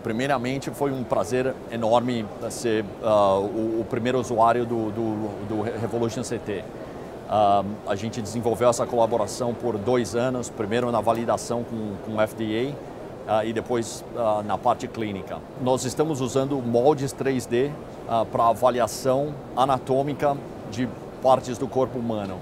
Primeiramente, foi um prazer enorme ser o primeiro usuário do Revolution CT. A gente desenvolveu essa colaboração por 2 anos, primeiro na validação com o FDA e depois na parte clínica. Nós estamos usando moldes 3D para avaliação anatômica de partes do corpo humano.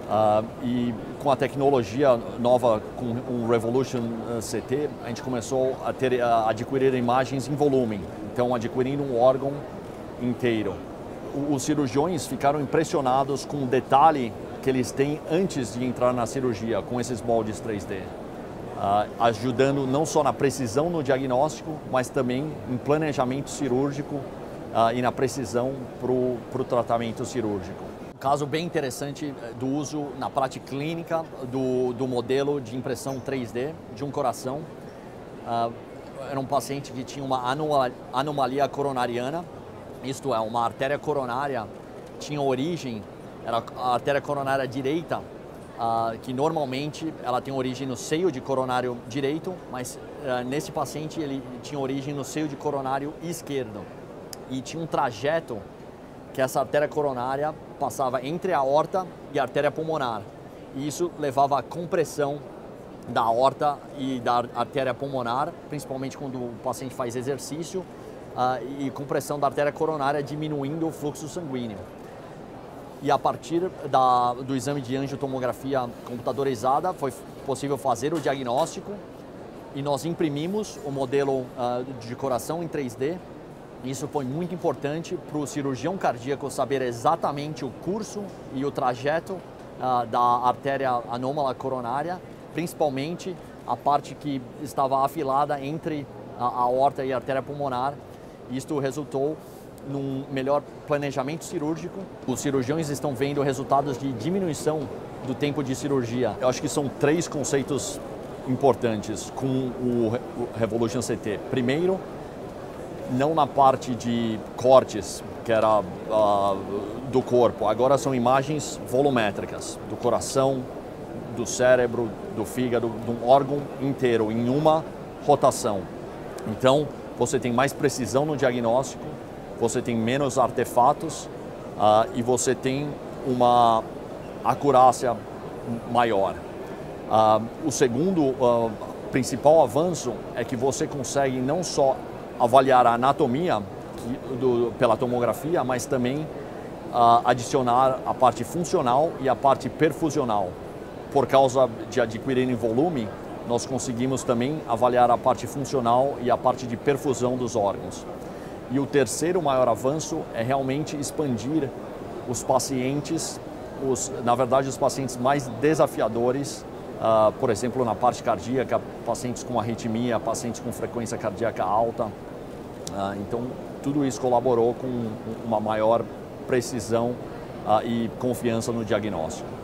E com a tecnologia nova, com o Revolution CT, a gente começou a adquirir imagens em volume, então adquirindo um órgão inteiro. Os cirurgiões ficaram impressionados com o detalhe que eles têm antes de entrar na cirurgia com esses moldes 3D, ajudando não só na precisão no diagnóstico, mas também em planejamento cirúrgico e na precisão para o tratamento cirúrgico. Um caso bem interessante do uso na prática clínica do modelo de impressão 3D de um coração. Era um paciente que tinha uma anomalia coronariana, isto é, uma artéria coronária tinha origem, era a artéria coronária direita, que normalmente ela tem origem no seio de coronário direito, mas nesse paciente ele tinha origem no seio de coronário esquerdo e tinha um trajeto que essa artéria coronária passava entre a aorta e a artéria pulmonar. E isso levava à compressão da aorta e da artéria pulmonar, principalmente quando o paciente faz exercício, e compressão da artéria coronária, diminuindo o fluxo sanguíneo. E a partir do exame de angiotomografia computadorizada, foi possível fazer o diagnóstico e nós imprimimos o modelo de coração em 3D. Isso foi muito importante para o cirurgião cardíaco saber exatamente o curso e o trajeto da artéria anômala coronária, principalmente a parte que estava afilada entre a aorta e a artéria pulmonar. Isto resultou num melhor planejamento cirúrgico. Os cirurgiões estão vendo resultados de diminuição do tempo de cirurgia. Eu acho que são 3 conceitos importantes com o Revolution CT. Primeiro, não na parte de cortes, que era do corpo. Agora são imagens volumétricas, do coração, do cérebro, do fígado, de um órgão inteiro, em uma rotação. Então, você tem mais precisão no diagnóstico, você tem menos artefatos e você tem uma acurácia maior. O segundo principal avanço é que você consegue não só avaliar a anatomia pela tomografia, mas também adicionar a parte funcional e a parte perfusional. Por causa de adquirir em volume, nós conseguimos também avaliar a parte funcional e a parte de perfusão dos órgãos. E o terceiro maior avanço é realmente expandir os pacientes, na verdade os pacientes mais desafiadores, por exemplo, na parte cardíaca, pacientes com arritmia, pacientes com frequência cardíaca alta. Então, tudo isso colaborou com uma maior precisão e confiança no diagnóstico.